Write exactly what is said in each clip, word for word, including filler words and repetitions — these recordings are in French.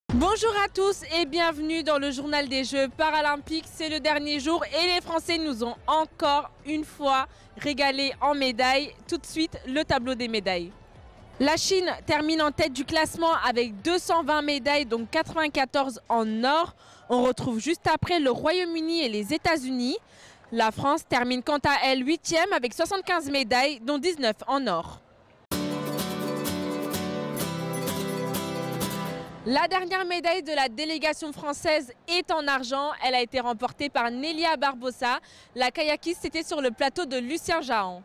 Bonjour à tous et bienvenue dans le journal des Jeux paralympiques. C'est le dernier jour et les Français nous ont encore une fois régalés en médailles. Tout de suite, le tableau des médailles. La Chine termine en tête du classement avec deux cent vingt médailles, dont quatre-vingt-quatorze en or. On retrouve juste après le Royaume-Uni et les États-Unis. La France termine quant à elle huitième avec soixante-quinze médailles, dont dix-neuf en or. La dernière médaille de la délégation française est en argent. Elle a été remportée par Nélia Barbosa. La kayakiste était sur le plateau de Lucien Jahan.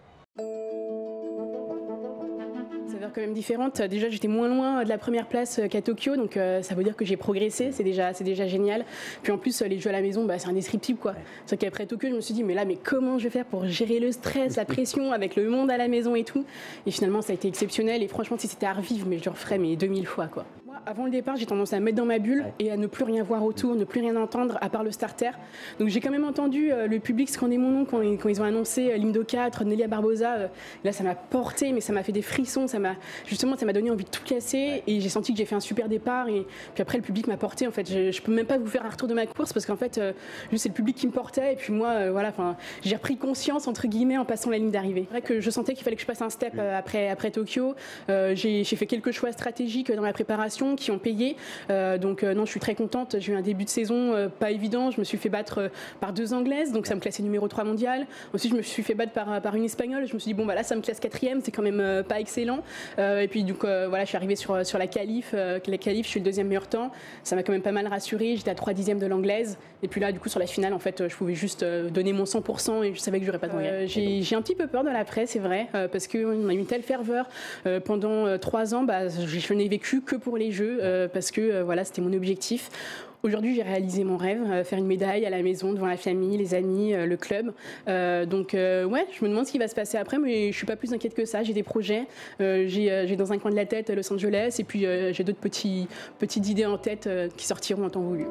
Saveur quand même différente. Déjà, j'étais moins loin de la première place qu'à Tokyo, donc euh, ça veut dire que j'ai progressé, c'est déjà, c'est déjà génial. Puis en plus, les jeux à la maison, bah, c'est indescriptible, quoi. C'est qu'après Tokyo, je me suis dit, mais là, mais comment je vais faire pour gérer le stress, la pression avec le monde à la maison et tout. Et finalement, ça a été exceptionnel. Et franchement, si c'était à revivre, mais je le referais mais deux mille fois, quoi. Moi, avant le départ, j'ai tendance à me mettre dans ma bulle et à ne plus rien voir autour, ne plus rien entendre à part le starter. Donc j'ai quand même entendu euh, le public scander mon nom quand, quand ils ont annoncé euh, l'hymne quatre, Nélia Barbosa. Euh, là, ça m'a porté, mais ça m'a fait des frissons. Ça m'a justement, ça m'a donné envie de tout casser et j'ai senti que j'ai fait un super départ. Et puis après, le public m'a porté. En fait, je, je peux même pas vous faire un retour de ma course parce qu'en fait, euh, juste c'est le public qui me portait. Et puis moi, euh, voilà, enfin, j'ai repris conscience entre guillemets en passant la ligne d'arrivée. C'est vrai que je sentais qu'il fallait que je passe un step euh, après après Tokyo. Euh, j'ai fait quelques choix stratégiques dans la préparation qui ont payé. Euh, donc euh, non, je suis très contente. J'ai eu un début de saison euh, pas évident. Je me suis fait battre euh, par deux Anglaises, donc ça me classait numéro trois mondial. Ensuite, je me suis fait battre par, par une Espagnole. Je me suis dit, bon, bah là, ça me classe quatrième, c'est quand même euh, pas excellent. Euh, et puis, donc, euh, voilà, je suis arrivée sur, sur la qualif. Euh, la qualif, je suis le deuxième meilleur temps. Ça m'a quand même pas mal rassurée. J'étais à trois dixièmes de l'anglaise. Et puis là, du coup, sur la finale, en fait, je pouvais juste euh, donner mon cent pour cent et je savais que j'aurais pas de regret. Euh, j'ai un petit peu peur de l'après, c'est vrai, euh, parce qu'on a eu une telle ferveur euh, pendant euh, trois ans. Bah, je n'ai vécu que pour les Jeux, euh, parce que euh, voilà, c'était mon objectif. Aujourd'hui, j'ai réalisé mon rêve, euh, faire une médaille à la maison, devant la famille, les amis, euh, le club. Euh, donc, euh, ouais, je me demande ce qui va se passer après, mais je suis pas plus inquiète que ça. J'ai des projets. Euh, j'ai euh, dans un coin de la tête Los Angeles, et puis euh, j'ai d'autres petits, petites idées en tête euh, qui sortiront en temps voulu.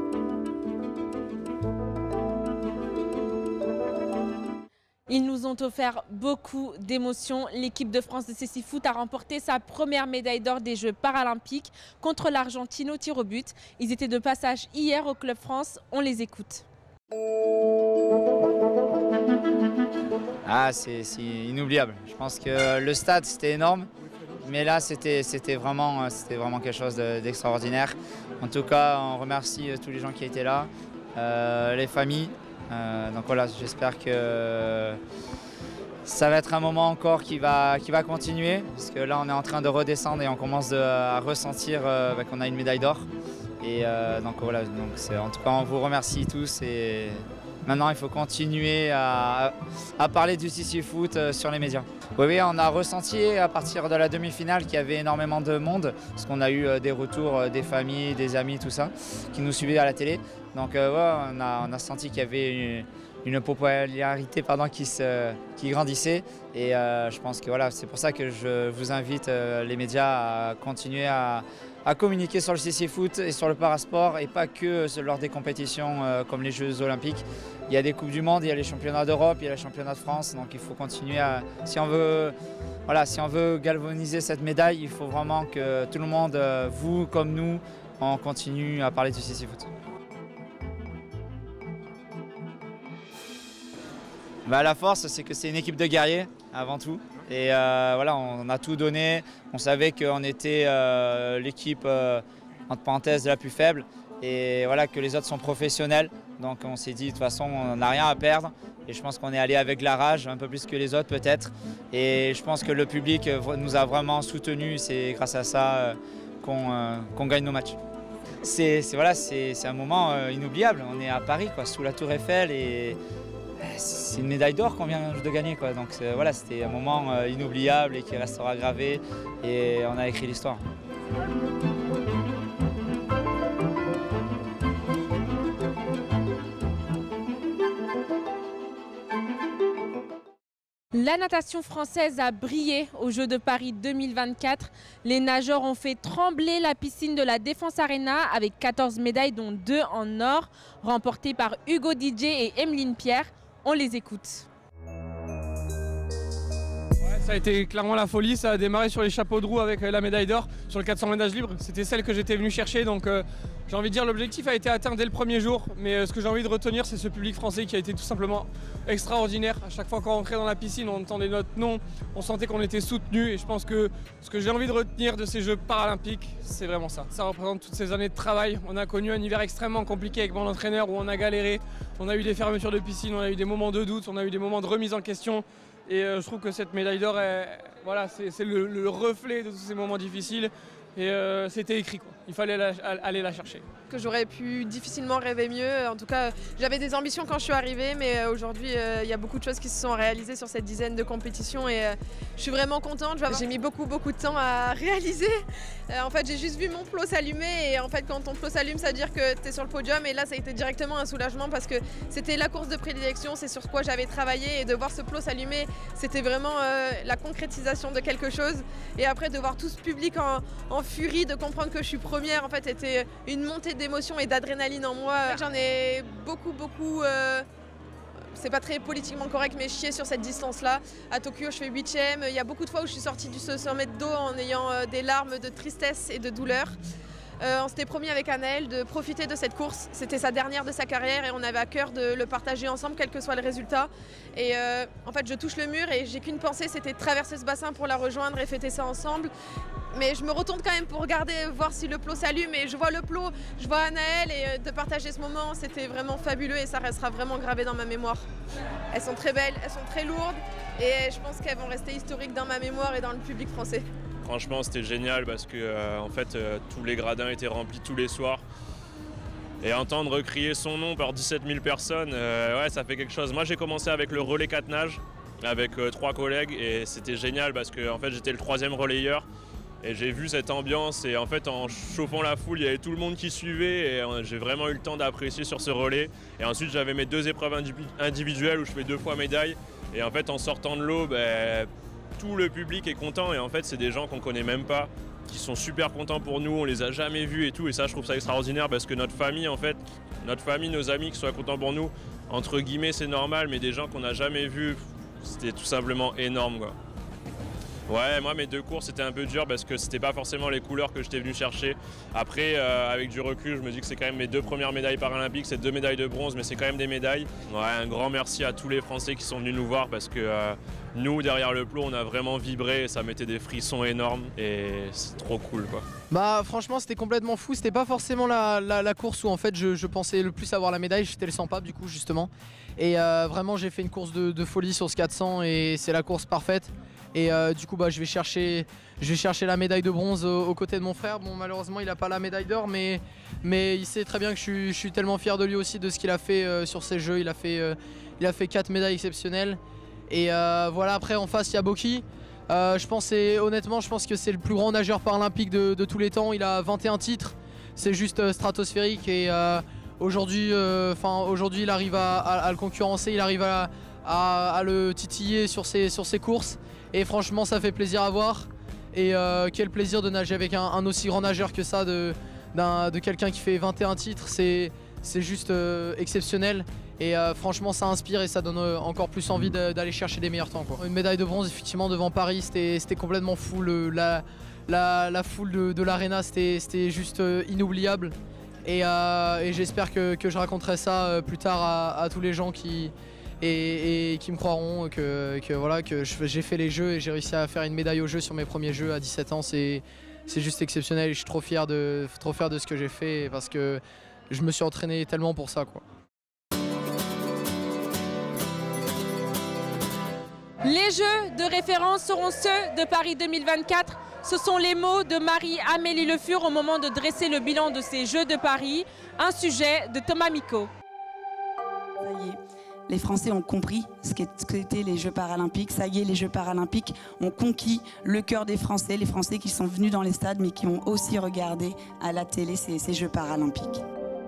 Ils nous ont offert beaucoup d'émotions. L'équipe de France de cécifoot a remporté sa première médaille d'or des Jeux paralympiques contre l'Argentine au tir au but. Ils étaient de passage hier au Club France. On les écoute. Ah, c'est inoubliable. Je pense que le stade, c'était énorme. Mais là, c'était vraiment, vraiment quelque chose d'extraordinaire. En tout cas, on remercie tous les gens qui étaient là, euh, les familles. Euh, donc voilà, j'espère que ça va être un moment encore qui va, qui va continuer, parce que là on est en train de redescendre et on commence de, à ressentir euh, bah, qu'on a une médaille d'or. Et euh, donc voilà, donc en tout cas on vous remercie tous et maintenant il faut continuer à, à parler du cécifoot sur les médias. Oui, oui, on a ressenti à partir de la demi-finale qu'il y avait énormément de monde, parce qu'on a eu des retours des familles, des amis, tout ça, qui nous suivaient à la télé. Donc euh, ouais, on, a, on a senti qu'il y avait une, une popularité pardon, qui, se, qui grandissait. Et euh, je pense que voilà, c'est pour ça que je vous invite euh, les médias à continuer à, à communiquer sur le cécifoot et sur le parasport, et pas que lors des compétitions euh, comme les Jeux olympiques. Il y a des Coupes du Monde, il y a les championnats d'Europe, il y a les championnats de France. Donc il faut continuer à... Si on veut, voilà, si on veut galvaniser cette médaille, il faut vraiment que tout le monde, vous comme nous, on continue à parler du cécifoot. Bah, la force, c'est que c'est une équipe de guerriers avant tout. Et euh, voilà, on a tout donné. On savait qu'on était euh, l'équipe, euh, entre parenthèses, la plus faible. Et voilà, que les autres sont professionnels. Donc on s'est dit, de toute façon, on n'a rien à perdre. Et je pense qu'on est allé avec la rage, un peu plus que les autres peut-être. Et je pense que le public nous a vraiment soutenus. C'est grâce à ça qu'on euh, qu'on gagne nos matchs. C'est voilà, c'est un moment euh, inoubliable. On est à Paris, quoi, sous la Tour Eiffel. Et c'est une médaille d'or qu'on vient de gagner, quoi. Donc voilà, c'était un moment euh, inoubliable et qui restera gravé, et on a écrit l'histoire. La natation française a brillé aux Jeux de Paris deux mille vingt-quatre. Les nageurs ont fait trembler la piscine de la Défense Arena avec quatorze médailles, dont deux en or, remportées par Hugo Didier et Emeline Pierre. On les écoute. Ça a été clairement la folie, ça a démarré sur les chapeaux de roue avec la médaille d'or sur le quatre cents mètres nage libre. C'était celle que j'étais venu chercher, donc euh, j'ai envie de dire l'objectif a été atteint dès le premier jour. Mais euh, ce que j'ai envie de retenir, c'est ce public français qui a été tout simplement extraordinaire. À chaque fois qu'on rentrait dans la piscine, on entendait notre nom, on sentait qu'on était soutenu. Et je pense que ce que j'ai envie de retenir de ces Jeux paralympiques, c'est vraiment ça. Ça représente toutes ces années de travail. On a connu un hiver extrêmement compliqué avec mon entraîneur où on a galéré. On a eu des fermetures de piscine, on a eu des moments de doute, on a eu des moments de remise en question. Et euh, je trouve que cette médaille d'or, voilà, c'est le, le reflet de tous ces moments difficiles. Et euh, c'était écrit, quoi. Il fallait la, aller la chercher. Que j'aurais pu difficilement rêver mieux. En tout cas, j'avais des ambitions quand je suis arrivée, mais aujourd'hui, il euh, y a beaucoup de choses qui se sont réalisées sur cette dizaine de compétitions et euh, je suis vraiment contente. J'ai mis beaucoup, beaucoup de temps à réaliser. Euh, en fait, j'ai juste vu mon plot s'allumer et en fait, quand ton plot s'allume, ça veut dire que tu es sur le podium et là, ça a été directement un soulagement parce que c'était la course de prédilection, c'est sur quoi j'avais travaillé et de voir ce plot s'allumer, c'était vraiment euh, la concrétisation de quelque chose. Et après, de voir tout ce public en, en furie, de comprendre que je suis première, en fait, c'était une montée d'émotion et d'adrénaline en moi. J'en ai beaucoup, beaucoup, euh, c'est pas très politiquement correct, mais chier sur cette distance-là. À Tokyo, je fais huitième. Il y a beaucoup de fois où je suis sortie du cent mètres d'eau en ayant euh, des larmes de tristesse et de douleur. Euh, on s'était promis avec Anaël de profiter de cette course. C'était sa dernière de sa carrière et on avait à cœur de le partager ensemble, quel que soit le résultat. Et euh, en fait, je touche le mur et j'ai qu'une pensée, c'était de traverser ce bassin pour la rejoindre et fêter ça ensemble. Mais je me retourne quand même pour regarder, voir si le plot s'allume et je vois le plot, je vois Anaël et de partager ce moment, c'était vraiment fabuleux et ça restera vraiment gravé dans ma mémoire. Elles sont très belles, elles sont très lourdes et je pense qu'elles vont rester historiques dans ma mémoire et dans le public français. Franchement, c'était génial parce que euh, en fait, euh, tous les gradins étaient remplis tous les soirs. Et entendre crier son nom par dix-sept mille personnes, euh, ouais, ça fait quelque chose. Moi, j'ai commencé avec le relais quatre nages avec euh, trois collègues et c'était génial parce que en fait, j'étais le troisième relayeur. Et j'ai vu cette ambiance et en fait en chauffant la foule, il y avait tout le monde qui suivait et j'ai vraiment eu le temps d'apprécier sur ce relais. Et ensuite j'avais mes deux épreuves individuelles où je fais deux fois médaille. Et en fait en sortant de l'eau, ben, tout le public est content et en fait c'est des gens qu'on connaît même pas, qui sont super contents pour nous, on les a jamais vus et tout. Et ça je trouve ça extraordinaire parce que notre famille en fait, notre famille, nos amis qui soient contents pour nous, entre guillemets c'est normal, mais des gens qu'on n'a jamais vus, c'était tout simplement énorme, quoi. Ouais, moi mes deux courses c'était un peu dur parce que c'était pas forcément les couleurs que j'étais venu chercher. Après, euh, avec du recul, je me dis que c'est quand même mes deux premières médailles paralympiques, c'est deux médailles de bronze, mais c'est quand même des médailles. Ouais, un grand merci à tous les Français qui sont venus nous voir parce que euh, nous, derrière le plot, on a vraiment vibré et ça mettait des frissons énormes et c'est trop cool, quoi. Bah franchement c'était complètement fou, c'était pas forcément la, la, la course où en fait je, je pensais le plus avoir la médaille, j'étais le cent pape du coup justement. Et euh, vraiment j'ai fait une course de, de folie sur ce quatre cents et c'est la course parfaite. Et euh, du coup bah, je, vais chercher, je vais chercher la médaille de bronze aux, aux côtés de mon frère. Bon malheureusement il n'a pas la médaille d'or mais, mais il sait très bien que je suis, je suis tellement fier de lui aussi de ce qu'il a fait euh, sur ces jeux. Il a fait, euh, il a fait quatre médailles exceptionnelles. Et euh, voilà, après en face il y a Boki. Euh, je pense et, honnêtement je pense que c'est le plus grand nageur paralympique de, de tous les temps. Il a vingt et un titres, c'est juste euh, stratosphérique et euh, aujourd'hui euh, aujourd'hui il arrive à, à, à le concurrencer, il arrive à, à, à le titiller sur ses, sur ses courses. Et franchement ça fait plaisir à voir et euh, quel plaisir de nager avec un, un aussi grand nageur que ça, de, de quelqu'un qui fait vingt et un titres, c'est juste euh, exceptionnel et euh, franchement ça inspire et ça donne euh, encore plus envie d'aller chercher des meilleurs temps, quoi. Une médaille de bronze effectivement devant Paris, c'était complètement fou, le, la, la, la foule de, de l'aréna c'était juste euh, inoubliable et, euh, et j'espère que, que je raconterai ça euh, plus tard à, à tous les gens qui Et, et qui me croiront que, que, voilà, que j'ai fait les jeux et j'ai réussi à faire une médaille aux jeux sur mes premiers jeux à dix-sept ans. C'est juste exceptionnel et je suis trop fier de, trop fier de ce que j'ai fait parce que je me suis entraîné tellement pour ça, quoi. Les jeux de référence seront ceux de Paris deux mille vingt-quatre. Ce sont les mots de Marie-Amélie Le Fur au moment de dresser le bilan de ces Jeux de Paris. Un sujet de Thomas Micot. Ça y est. Les Français ont compris ce qu'étaient les Jeux paralympiques. Ça y est, les Jeux paralympiques ont conquis le cœur des Français, les Français qui sont venus dans les stades mais qui ont aussi regardé à la télé ces, ces Jeux paralympiques.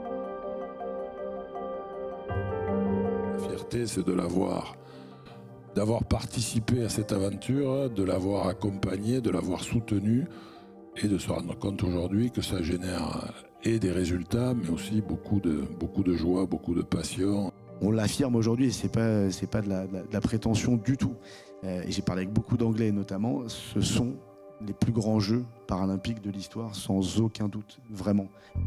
La fierté, c'est de l'avoir, d'avoir participé à cette aventure, de l'avoir accompagné, de l'avoir soutenu et de se rendre compte aujourd'hui que ça génère et des résultats mais aussi beaucoup de, beaucoup de joie, beaucoup de passion. On l'affirme aujourd'hui et c'est pas, c'est pas de la, de la prétention du tout. Euh, et j'ai parlé avec beaucoup d'Anglais notamment, ce sont les plus grands Jeux paralympiques de l'histoire, sans aucun doute, vraiment.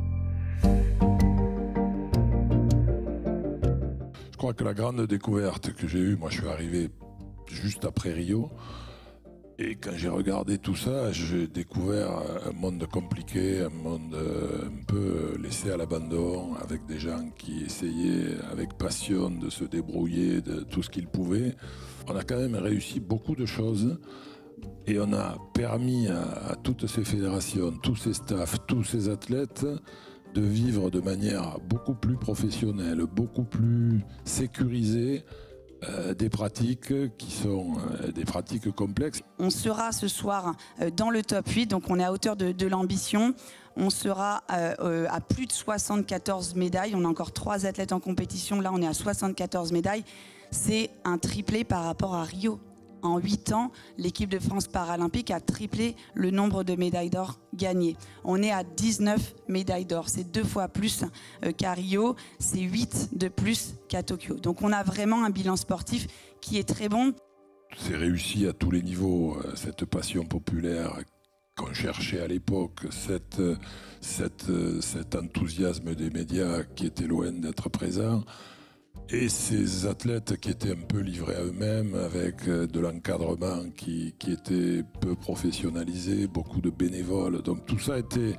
Je crois que la grande découverte que j'ai eue, moi je suis arrivé juste après Rio, et quand j'ai regardé tout ça, j'ai découvert un monde compliqué, un monde un peu laissé à l'abandon, avec des gens qui essayaient avec passion de se débrouiller de tout ce qu'ils pouvaient. On a quand même réussi beaucoup de choses et on a permis à, à toutes ces fédérations, tous ces staffs, tous ces athlètes de vivre de manière beaucoup plus professionnelle, beaucoup plus sécurisée, Euh, des pratiques qui sont euh, des pratiques complexes. On sera ce soir euh, dans le top huit, donc on est à hauteur de, de l'ambition. On sera euh, euh, à plus de soixante-quatorze médailles. On a encore trois athlètes en compétition. Là, on est à soixante-quatorze médailles. C'est un triplé par rapport à Rio. En huit ans, l'équipe de France paralympique a triplé le nombre de médailles d'or gagnées. On est à dix-neuf médailles d'or. C'est deux fois plus qu'à Rio. C'est huit de plus qu'à Tokyo. Donc on a vraiment un bilan sportif qui est très bon. C'est réussi à tous les niveaux, cette passion populaire qu'on cherchait à l'époque, cette, cette, cet enthousiasme des médias qui était loin d'être présent. Et ces athlètes qui étaient un peu livrés à eux-mêmes avec de l'encadrement qui, qui était peu professionnalisé, beaucoup de bénévoles. Donc tout ça était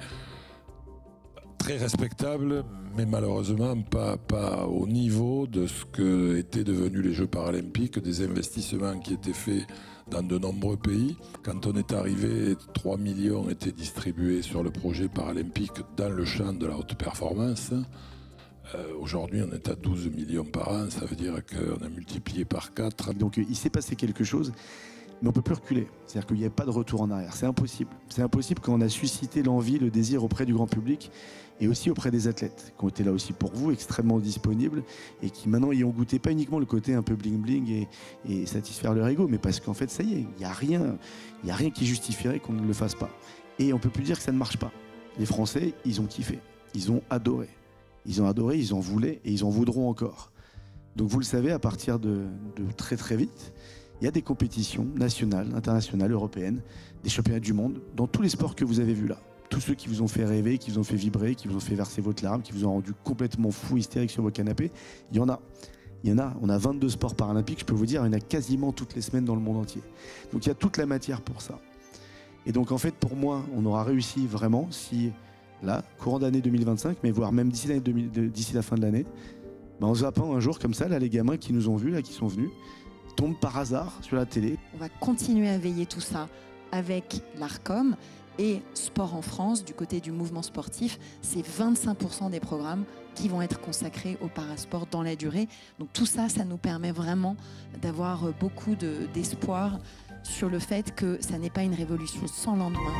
très respectable, mais malheureusement pas, pas au niveau de ce que étaient devenus les Jeux paralympiques, des investissements qui étaient faits dans de nombreux pays. Quand on est arrivé, trois millions étaient distribués sur le projet paralympique dans le champ de la haute performance. Euh, Aujourd'hui, on est à douze millions par an, ça veut dire qu'on a multiplié par quatre. Donc il s'est passé quelque chose, mais on ne peut plus reculer. C'est-à-dire qu'il n'y a pas de retour en arrière. C'est impossible. C'est impossible quand on a suscité l'envie, le désir auprès du grand public et aussi auprès des athlètes qui ont été là aussi pour vous, extrêmement disponibles et qui maintenant y ont goûté pas uniquement le côté un peu bling-bling et, et satisfaire leur ego, mais parce qu'en fait, ça y est, il n'y a rien, il n'y a rien qui justifierait qu'on ne le fasse pas. Et on ne peut plus dire que ça ne marche pas. Les Français, ils ont kiffé, ils ont adoré. Ils ont adoré, ils en voulaient et ils en voudront encore. Donc vous le savez, à partir de, de très très vite, il y a des compétitions nationales, internationales, européennes, des championnats du monde, dans tous les sports que vous avez vus là. Tous ceux qui vous ont fait rêver, qui vous ont fait vibrer, qui vous ont fait verser votre larme, qui vous ont rendu complètement fou, hystérique sur vos canapés, il y en a. Il y en a. On a vingt-deux sports paralympiques, je peux vous dire, il y en a quasiment toutes les semaines dans le monde entier. Donc il y a toute la matière pour ça. Et donc en fait, pour moi, on aura réussi vraiment si... là, courant d'année deux mille vingt-cinq, mais voire même d'ici d'ici la fin de l'année, ben en zappant un jour comme ça, là, les gamins qui nous ont vus, là, qui sont venus, tombent par hasard sur la télé. On va continuer à veiller tout ça avec l'ARCOM et Sport en France, du côté du mouvement sportif. C'est vingt-cinq pour cent des programmes qui vont être consacrés au parasport dans la durée. Donc tout ça, ça nous permet vraiment d'avoir beaucoup de, d'espoir sur le fait que ça n'est pas une révolution sans lendemain.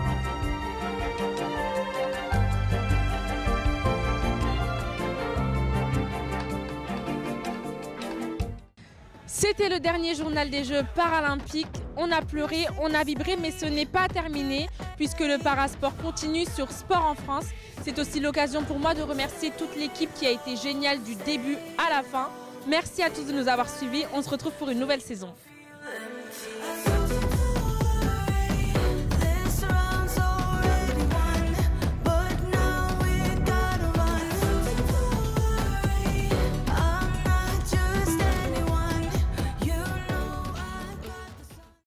C'était le dernier journal des Jeux paralympiques. On a pleuré, on a vibré, mais ce n'est pas terminé puisque le parasport continue sur Sport en France. C'est aussi l'occasion pour moi de remercier toute l'équipe qui a été géniale du début à la fin. Merci à tous de nous avoir suivis. On se retrouve pour une nouvelle saison.